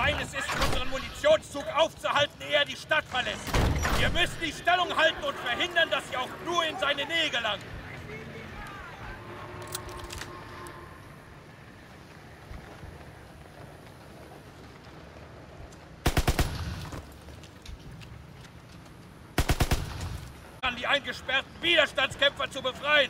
Feindes ist, unseren Munitionszug aufzuhalten, ehe er die Stadt verlässt. Wir müssen die Stellung halten und verhindern, dass sie auch nur in seine Nähe gelangen. An die eingesperrten Widerstandskämpfer zu befreien.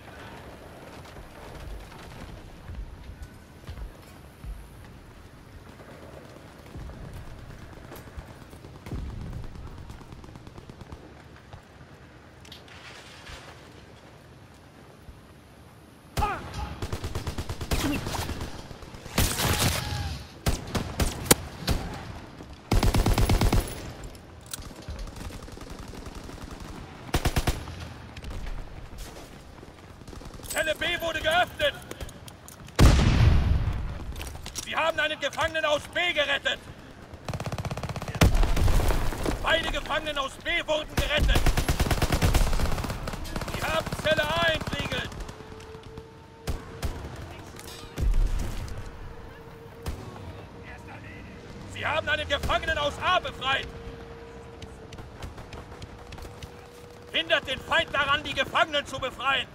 Zelle B wurde geöffnet. Sie haben einen Gefangenen aus B gerettet. Beide Gefangenen aus B wurden gerettet. Sie haben Zelle A entriegelt. Sie haben einen Gefangenen aus A befreit. Hindert den Feind daran, die Gefangenen zu befreien.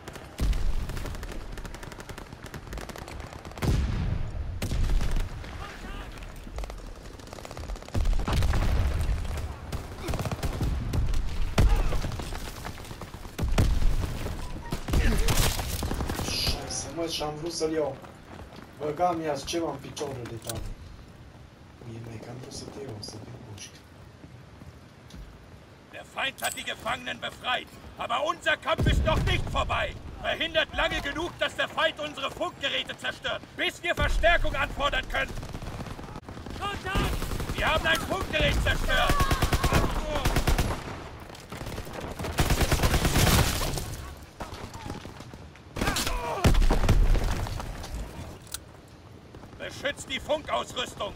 Mă, și-am vrut să-l iau. Băgam ia ceva în picioare de tare. Mie mai că am vrut să te iau, să te pușc. Der Feind hat die Gefangenen befreit, aber unser Kampf ist noch nicht vorbei. Verhindert lange genug, dass der Feind unsere Funkgeräte zerstört, bis wir Verstärkung anfordern können. Wir haben ein Funkgerät zerstört. Beschützt die Funkausrüstung!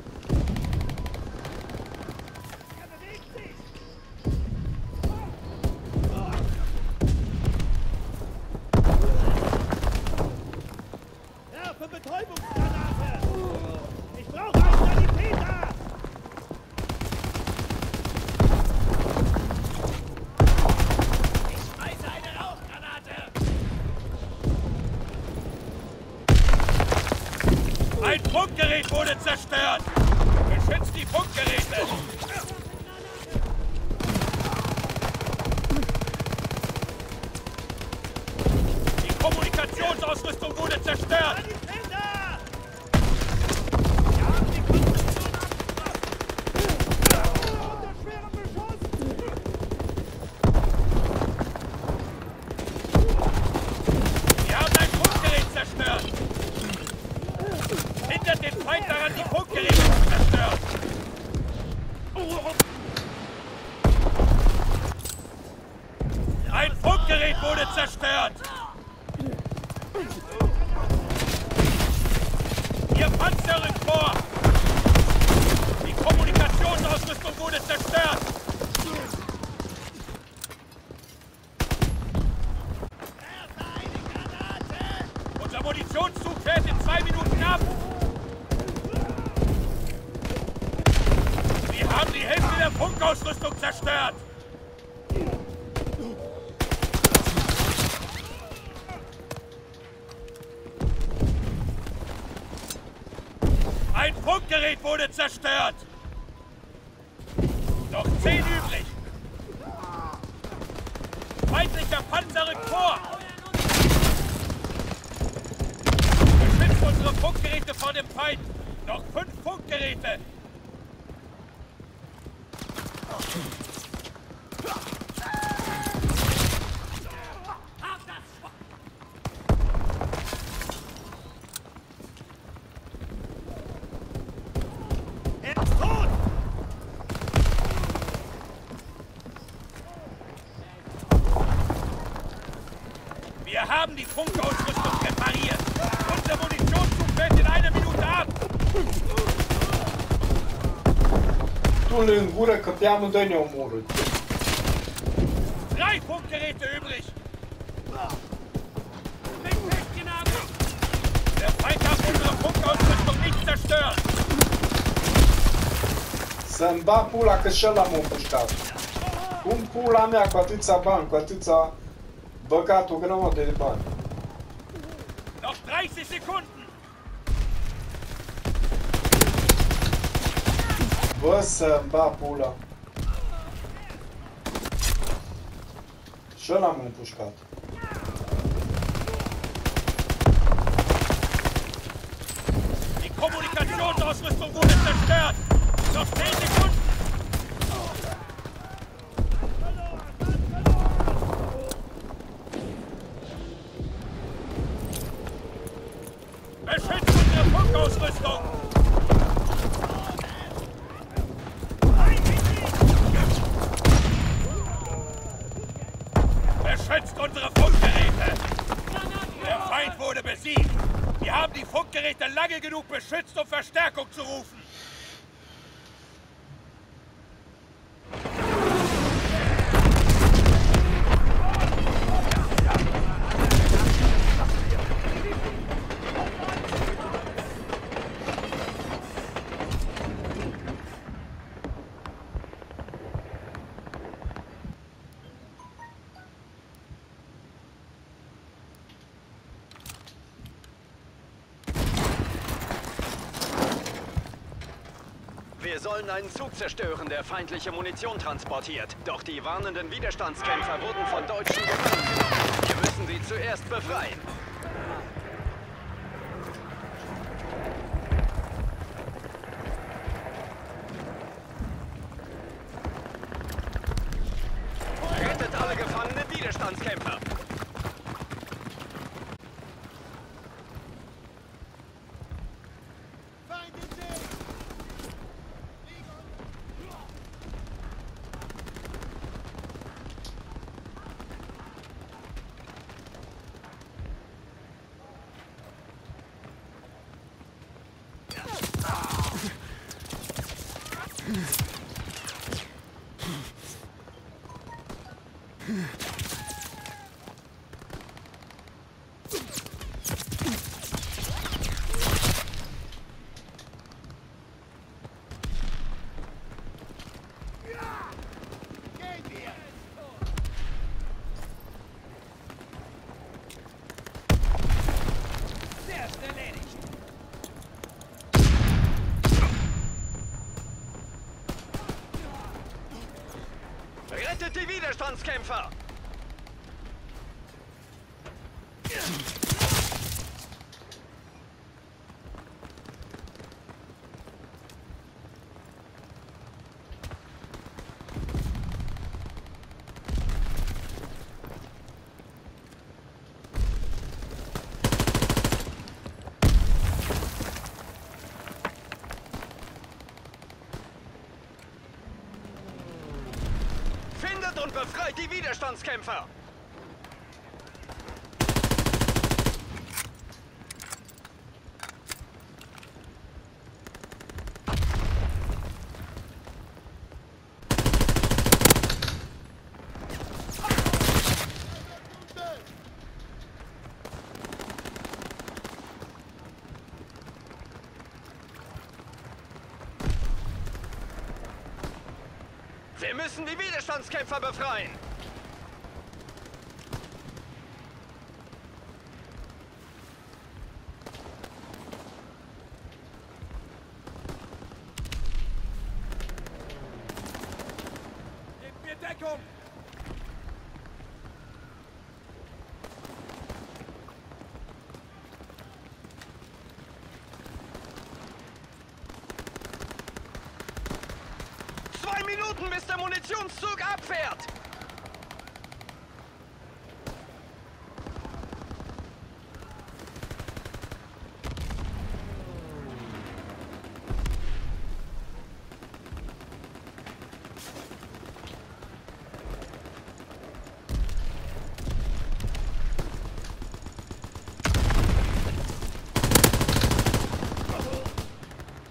Werfe Betäubungsgranate! Ich brauche einen Sanitäter! Ich schmeiße eine Rauchgranate! Ein Funkgerät wurde zerstört! Beschützt die Funkgeräte! Die Kommunikationsausrüstung wurde zerstört! Wir haben ein Funkgerät zerstört! Hindert den Feind daran, die Funkgeräte zu zerstören! Ein Funkgerät wurde zerstört! Ihr Panzer rückt vor! Die Kommunikationsausrüstung wurde zerstört! Unser Munitionszug fährt in 2 Minuten ab! Wir haben die Hälfte der Funkausrüstung zerstört! Ein Funkgerät wurde zerstört! Noch 10 übrig! Feindlicher Panzer rückt vor! Beschützt unsere Funkgeräte vor dem Feind! Noch 5 Funkgeräte! Wir haben die Funkausrüstung repariert. Unser Munitionszug fällt in 1 Minute ab. Du-l în gură că pe amândoi ne omorâ. 3 Funkgeräte übrig. Der Feind darf unsere Funkausrüstung nicht zerstören. Să-mi bag pula că și ăla m-a împușcat. Cum pula mea cu atâția bani, cu atâția băgat o grămadă de bani. Noch 30 Sekunden! Bă, să-mi bag pula. Și ăla m-a împușcat. Die Kommunikationsausrüstung wurde zerstört! Noch 10 Sekunden! Beschützt unsere Funkausrüstung! Beschützt unsere Funkgeräte! Der Feind wurde besiegt! Wir haben die Funkgeräte lange genug beschützt, um Verstärkung zu rufen! Wir sollen einen Zug zerstören, der feindliche Munition transportiert. Doch die warnenden Widerstandskämpfer wurden von Deutschen gefangen genommen. Wir müssen sie zuerst befreien. Rettet alle gefangenen Widerstandskämpfer! Rettet die Widerstandskämpfer! Findet und befreit die Widerstandskämpfer! Wir müssen die Widerstandskämpfer befreien! Gebt mir Deckung! Minuten, bis der Munitionszug abfährt!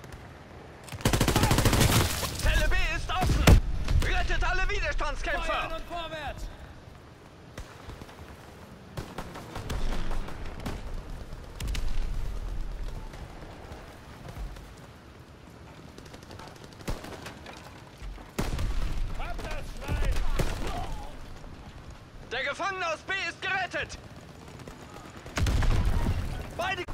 Widerstandskämpfer! Gefangener aus B ist gerettet! Beide...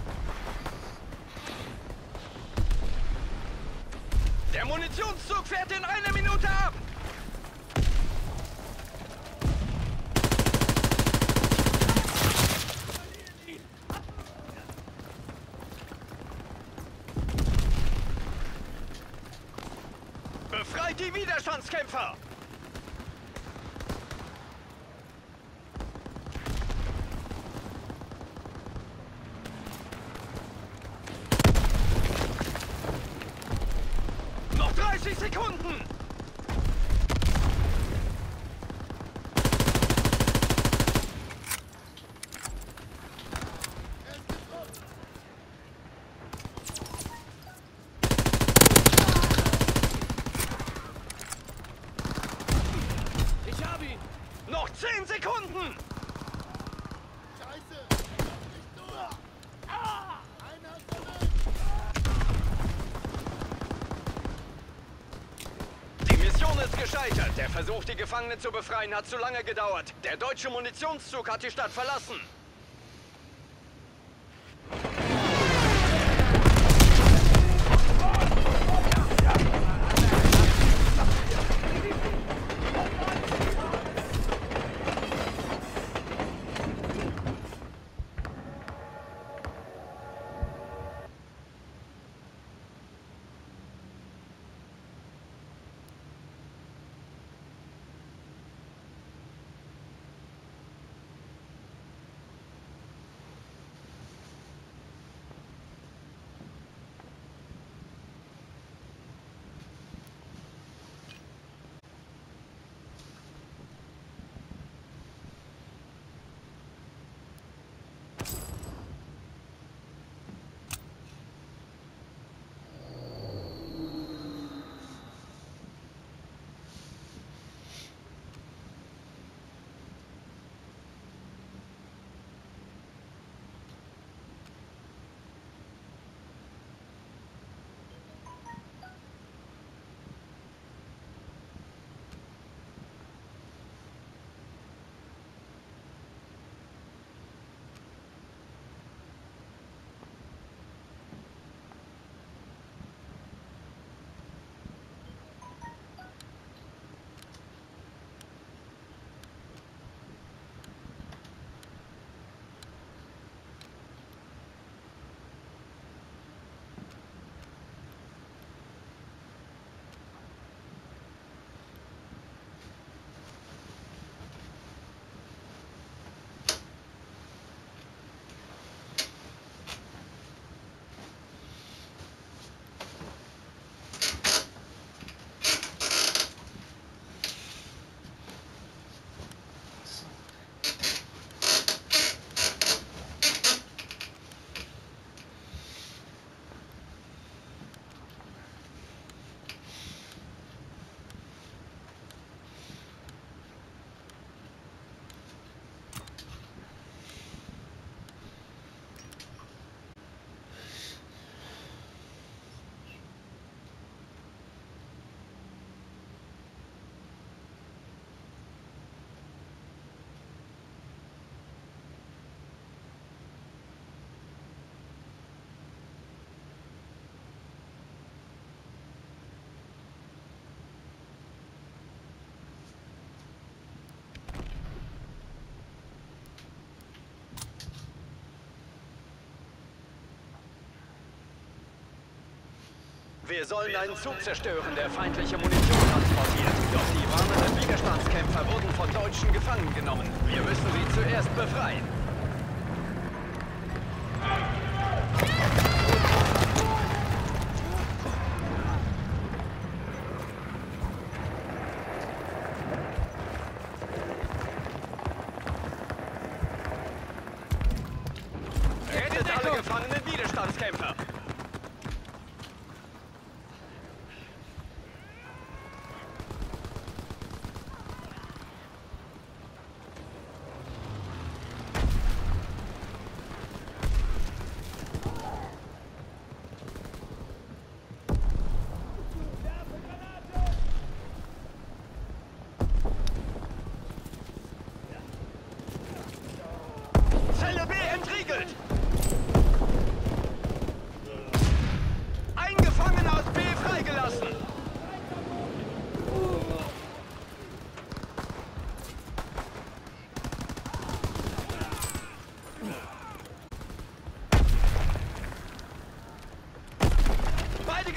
Der Munitionszug fährt in 1 Minute ab! Befreit die Widerstandskämpfer! Noch 30 Sekunden! Ich habe ihn! Noch 10 Sekunden! Scheiße! Nicht nur! Einer ist erwischt! Die Mission ist gescheitert. Der Versuch, die Gefangenen zu befreien, hat zu lange gedauert. Der deutsche Munitionszug hat die Stadt verlassen. Wir sollen einen Zug zerstören, der feindliche Munition transportiert. Doch die warnenden Widerstandskämpfer wurden von Deutschen gefangen genommen. Wir müssen sie zuerst befreien. Rettet alle gefangenen Widerstandskämpfer!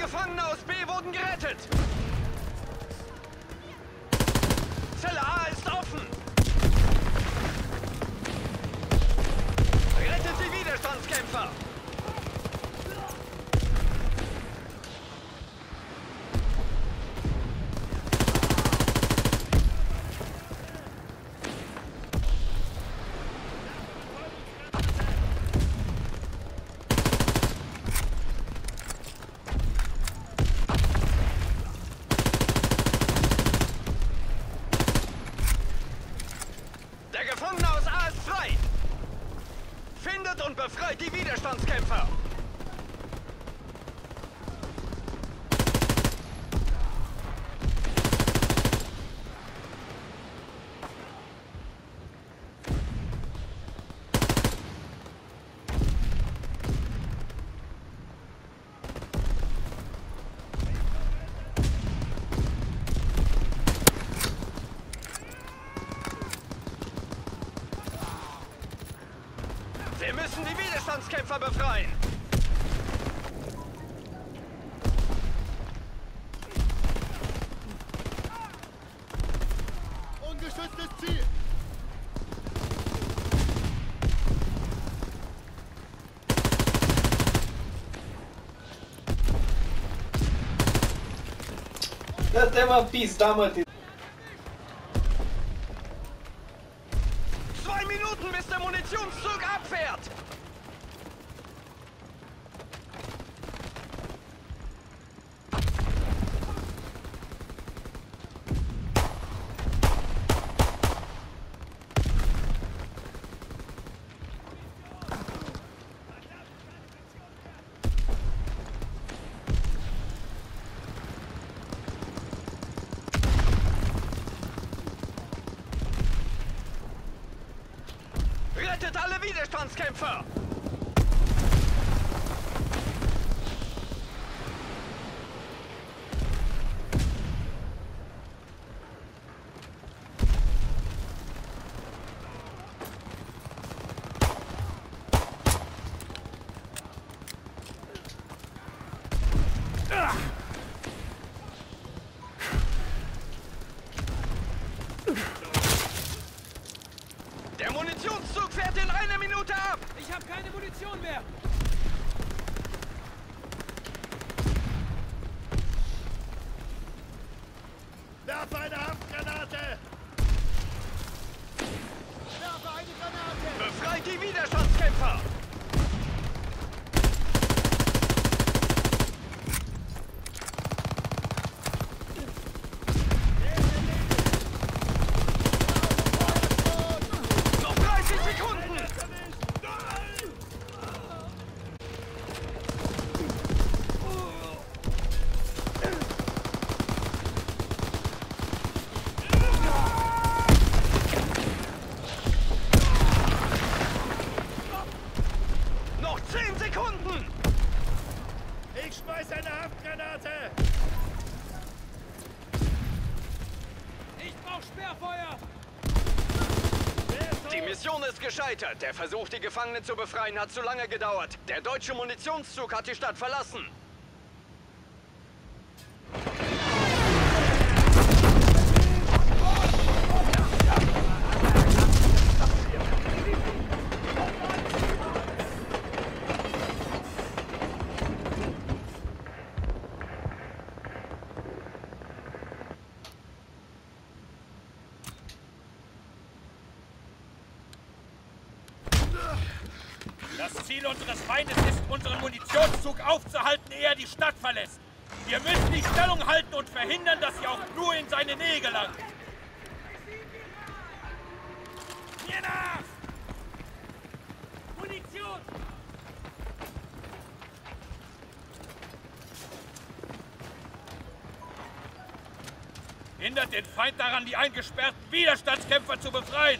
Gefangene aus B wurden gerettet. Zelle A ist offen. Rettet die Widerstandskämpfer. Der Gefangene aus A ist frei. Findet und befreit die Widerstandskämpfer. Wir müssen die Widerstandskämpfer befreien. Ungeschütztes Ziel! Dă-te mă, pizda mă, 2 Minuten, bis der Munitionszug abfährt. Rettet alle Widerstandskämpfer! Der Munitionszug fährt in 1 Minute ab! Ich habe keine Munition mehr! Werfe eine Handgranate! Werfe eine Granate! Befreit die Widerstandskämpfer! Noch 30 Sekunden! Noch 10 Sekunden! Ich schmeiß eine Handgranate! Ich brauche Sperrfeuer! Die Mission ist gescheitert. Der Versuch, die Gefangenen zu befreien, hat zu lange gedauert. Der deutsche Munitionszug hat die Stadt verlassen. Das Ziel unseres Feindes ist, unseren Munitionszug aufzuhalten, ehe er die Stadt verlässt. Wir müssen die Stellung halten und verhindern, dass sie auch nur in seine Nähe gelangt. Mir nach! Munition! Hindert den Feind daran, die eingesperrten Widerstandskämpfer zu befreien.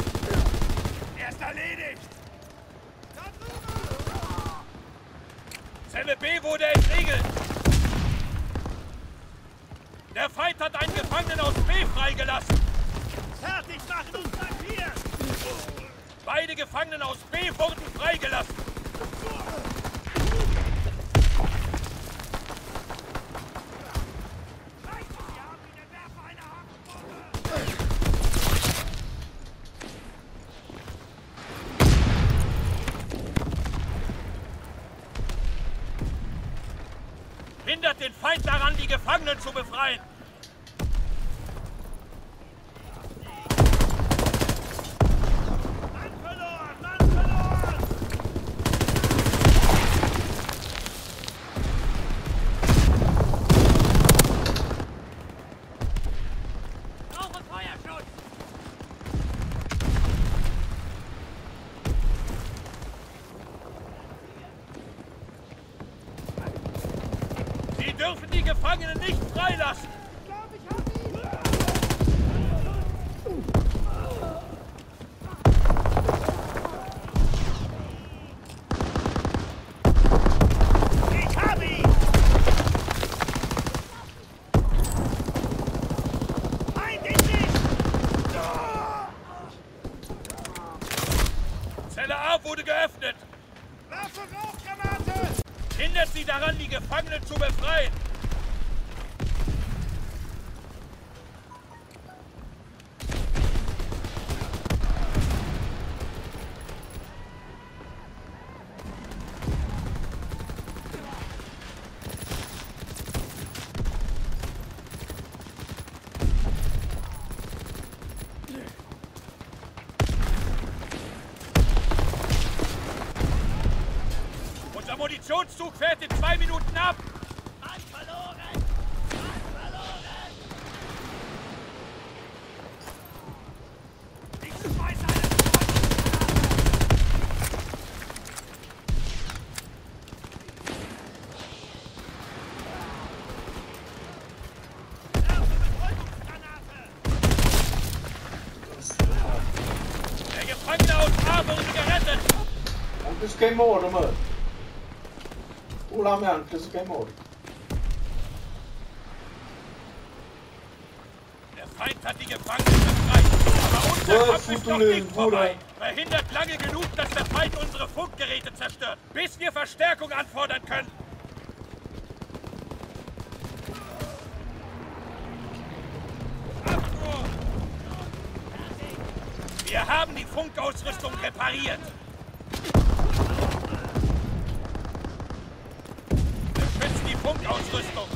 Er ist erledigt! Zelle B wurde entriegelt. Der Feind hat einen Gefangenen aus B freigelassen. Fertig machen und markieren! Beide Gefangenen aus B wurden freigelassen. Hindert den Feind daran, die Gefangenen zu befreien. Mann verloren! Mann verloren! Brauche Feuerschutz! Sie dürfen die Gefangenen nicht freilassen. Ich glaube, ich hab ihn! Ich hab ihn! Feind in Sicht! Zelle A wurde geöffnet. Werfe Rauchgranate! Hindert sie daran, die Gefangenen zu befreien. Unser Munitionszug fährt in 2 Minuten ab. Mann verloren! Mann verloren! Ich schmeiß eine Betäubungsgranate! Der Gefangene aus A wurde gerettet. Anche se che muore, ma. Ulame anche se che muore. Der Feind hat die Gefangenen befreit. Aber unser Kampf ist noch nicht vorbei. Verhindert lange genug, dass der Feind unsere Funkgeräte zerstört, bis wir Verstärkung anfordern können. Wir haben die Funkausrüstung repariert. Beschützt die Funkausrüstung.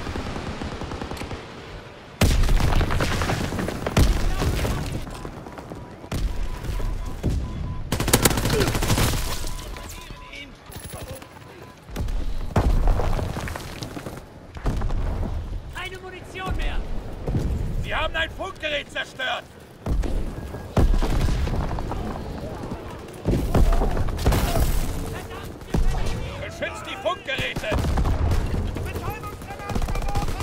Keine Munition mehr! Sie haben ein Funkgerät zerstört. Beschützt die Funkgeräte. Betäubungsgranate geworfen!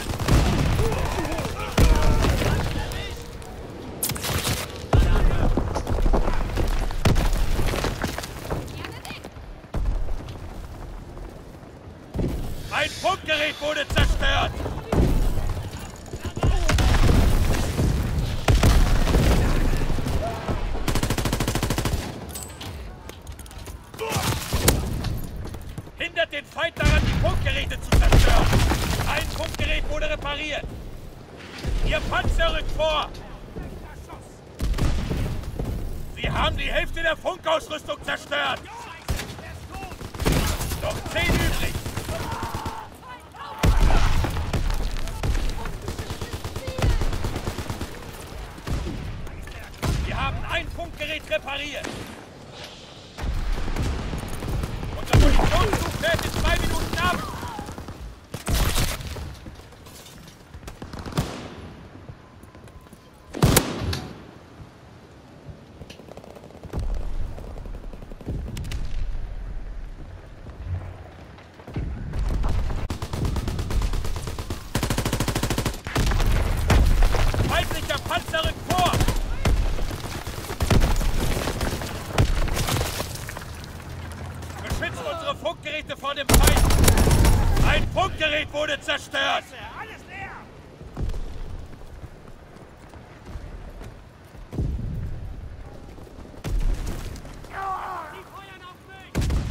Ein Funkgerät wurde zerstört. Hindert den Feind daran, die Funkgeräte zu zerstören. Ein Funkgerät wurde repariert. Ihr Panzer rückt vor. Sie haben die Hälfte der Funkausrüstung zerstört. Noch 10 übrig. Wir haben ein Funkgerät repariert. Unser Munitionszug fährt in 2 Minuten ab. Feindlicher Panzer rückt vor. Funkgeräte vor dem Feind! Ein Funkgerät wurde zerstört! Alles leer! Die feuern auf mich!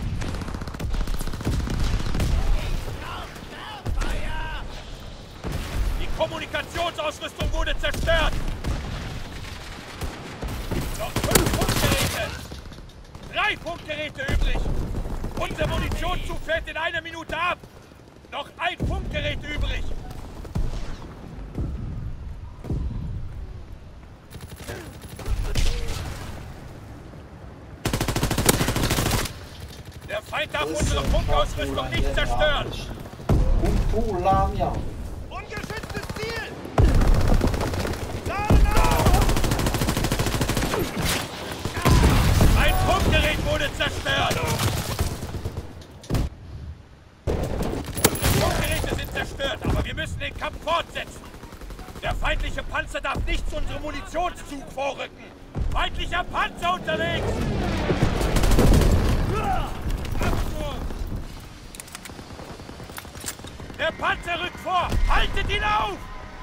Die Kommunikationsausrüstung wurde zerstört! Noch 5 Funkgeräte! 3 Funkgeräte übrig! Unser Munitionszug fährt in 1 Minute ab! Noch 1 Funkgerät übrig! Der Feind darf unsere Funkausrüstung nicht zerstören! Punkulamia. Ungeschütztes Ziel! Laden auf! Ein Funkgerät wurde zerstört! Unsere Funkgeräte sind zerstört, aber wir müssen den Kampf fortsetzen! Der feindliche Panzer darf nicht zu unserem Munitionszug vorrücken! Feindlicher Panzer unterwegs! Der Panzer rückt vor! Haltet ihn auf!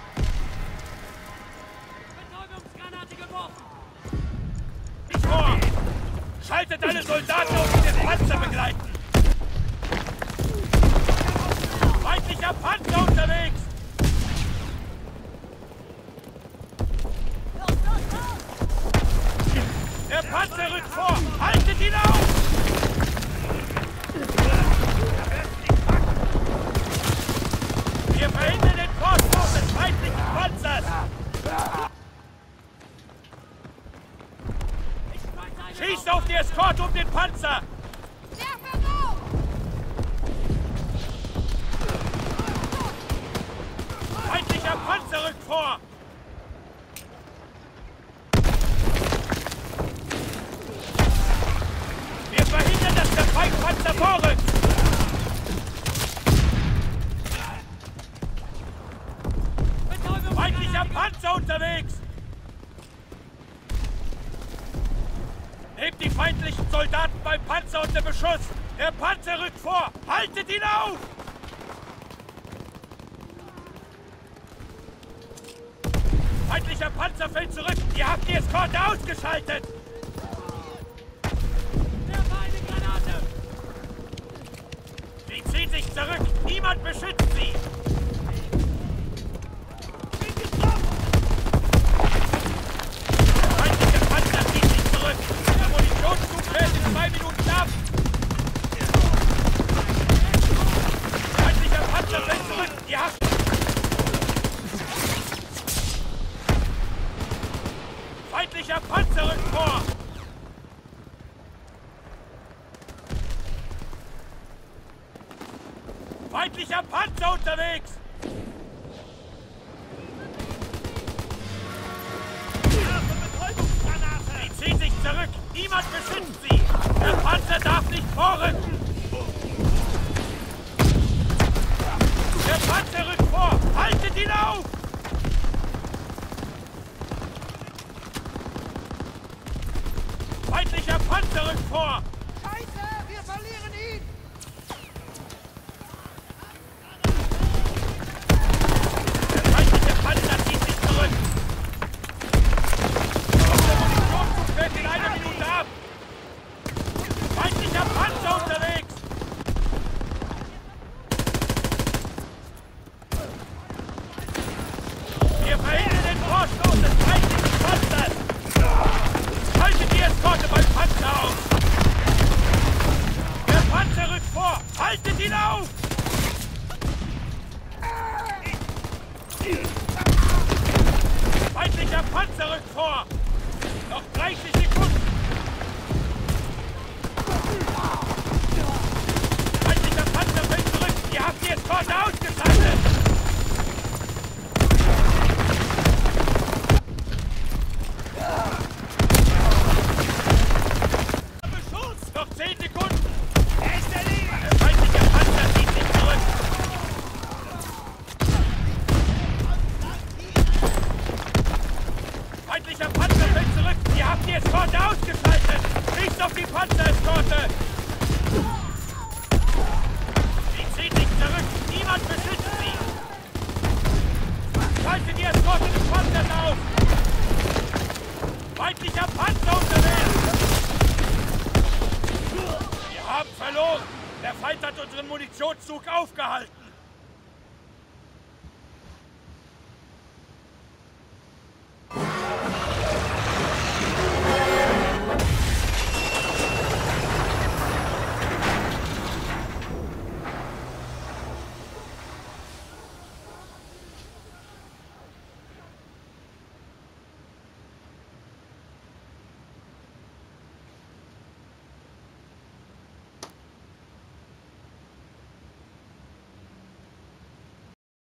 Betäubungsgranate geworfen! Nicht vor! Schaltet alle Soldaten auf, die den Panzer begleiten! Feindlicher Panzer unterwegs! Der Panzer rückt vor! Haltet ihn auf! Wir verhindern den Vorstoß des feindlichen Panzers! Schießt auf die Eskorte um den Panzer! Feindlicher Panzer rückt vor! Wir verhindern, dass der Feindpanzer vorrückt! Feindlicher Panzer unterwegs! Nehmt die feindlichen Soldaten beim Panzer unter Beschuss! Der Panzer rückt vor! Haltet ihn auf! Feindlicher Panzer fällt zurück! Ihr habt die Eskorte ausgeschaltet! Werfe eine Granate! Sie ziehen sich zurück! Niemand beschützt sie! Der feindliche Panzer zieht sich zurück! Der Munitionszug fährt in 2 Minuten ab! Feindlicher Panzer fällt zurück! Ihr habt... Feindlicher Panzer rückt vor! Feindlicher Panzer unterwegs! Sie ziehen sich zurück! Niemand beschützt sie! Der Panzer darf nicht vorrücken! Der Panzer rückt vor! Haltet ihn auf! Feindlicher Panzer rückt vor! Scheiße, wir verlieren ihn! Der feindliche Panzer zieht sich zurück! Unser Munitionszug fährt in 1 Minute ab! Feindlicher Panzer unterwegs! Wir verhindern den Vorstoß des feindlichen Panzers! Haltet die Eskorte beim Panzer auf! Der Panzer rückt vor! Haltet ihn auf! Feindlicher Panzer rückt vor! Noch 30 Sekunden! Feindlicher Panzer fällt zurück! Ihr habt die Eskorte ausgeschaltet! Noch 10 Sekunden! Der feindliche Panzer zieht sich zurück! Feindlicher Panzer fällt zurück! Ihr habt die Eskorte ausgeschaltet! Schießt auf die Panzereskorte! verloren! Der Feind hat unseren Munitionszug aufgehalten!